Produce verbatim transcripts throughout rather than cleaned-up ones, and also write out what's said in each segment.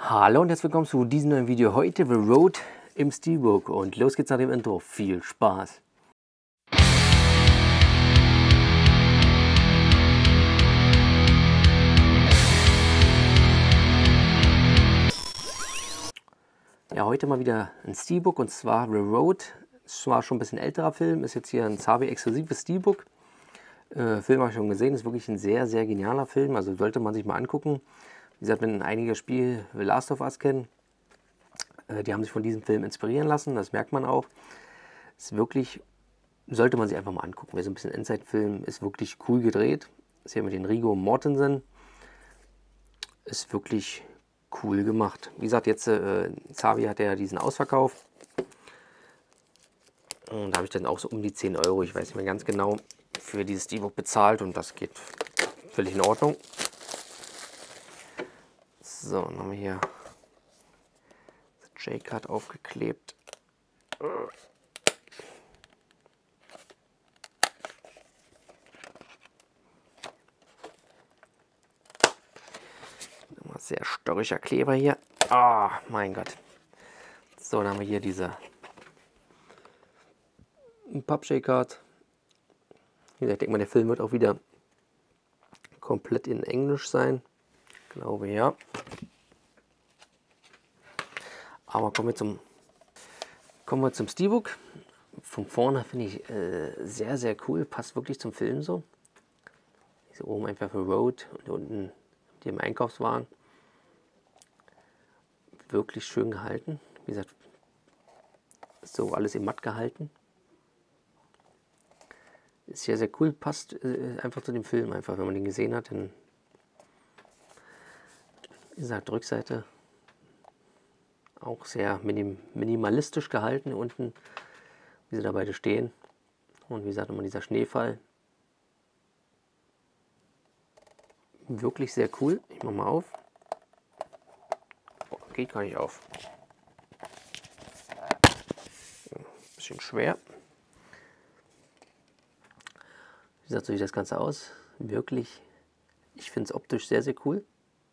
Hallo und herzlich willkommen zu diesem neuen Video. Heute The Road im Steelbook und los geht's nach dem Intro. Viel Spaß! Ja, heute mal wieder ein Steelbook und zwar The Road. Es war schon ein bisschen älterer Film, ist jetzt hier ein Sabi-exklusives Steelbook. Äh, Film habe ich schon gesehen, ist wirklich ein sehr, sehr genialer Film, also sollte man sich mal angucken. Wie gesagt, wenn einige Spiele The Last of Us kennen, äh, die haben sich von diesem Film inspirieren lassen, das merkt man auch. Ist wirklich, sollte man sich einfach mal angucken. Wer so ein bisschen Endzeit-Film, ist wirklich cool gedreht. Ist hier mit den Viggo Mortensen. Ist wirklich cool gemacht. Wie gesagt, jetzt äh, Sabi hat ja diesen Ausverkauf. Und da habe ich dann auch so um die zehn Euro, ich weiß nicht mehr ganz genau, für dieses Steelbook bezahlt und das geht völlig in Ordnung. So, dann haben wir hier das J-Card aufgeklebt. Sehr störrischer Kleber hier. Ah, oh, mein Gott. So, dann haben wir hier diese Papp-J-Card. Ich denke mal, der Film wird auch wieder komplett in Englisch sein. Ich glaube, ja. Aber kommen wir zum, kommen wir zum Steelbook. Von vorne finde ich äh, sehr, sehr cool. Passt wirklich zum Film so. Hier oben einfach für Road und unten die im Einkaufswagen. Wirklich schön gehalten. Wie gesagt, so alles im Matt gehalten. Ist sehr, sehr cool. Passt äh, einfach zu dem Film. Einfach, wenn man den gesehen hat, dann, wie gesagt, Rückseite auch sehr minim minimalistisch gehalten. Unten, wie sie da beide stehen. Und wie gesagt, immer dieser Schneefall. Wirklich sehr cool. Ich mache mal auf. Oh, geht gar nicht auf. Ein bisschen schwer. Wie gesagt, so sieht das Ganze aus. Wirklich, ich finde es optisch sehr, sehr cool.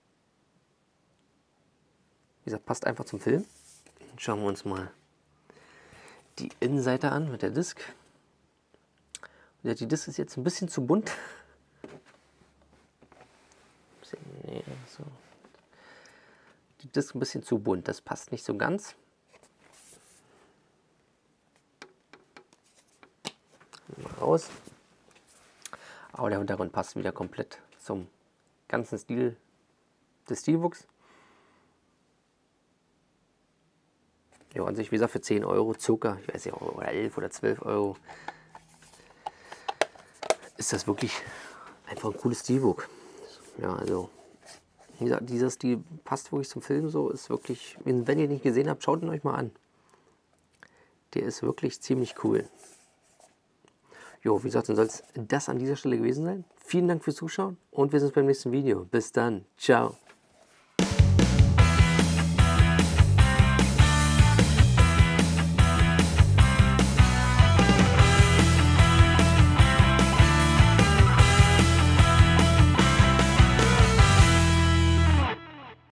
Wie gesagt, passt einfach zum Film. Schauen wir uns mal die Innenseite an mit der Disc. Wie gesagt, die Disc ist jetzt ein bisschen zu bunt. Ein bisschen näher, so. Die Disc ein bisschen zu bunt, das passt nicht so ganz. Mal raus. Aber der Hintergrund passt wieder komplett zum ganzen Stil des Steelbooks. Ja, an sich, wie gesagt, für zehn Euro circa, ich weiß nicht, oder elf oder zwölf Euro, ist das wirklich einfach ein cooles Steelbook. Ja, also, wie gesagt, dieser Stil passt wirklich zum Film so, ist wirklich, wenn ihr ihn nicht gesehen habt, schaut ihn euch mal an. Der ist wirklich ziemlich cool. Jo, wie gesagt, dann soll es das an dieser Stelle gewesen sein. Vielen Dank fürs Zuschauen und wir sehen uns beim nächsten Video. Bis dann. Ciao.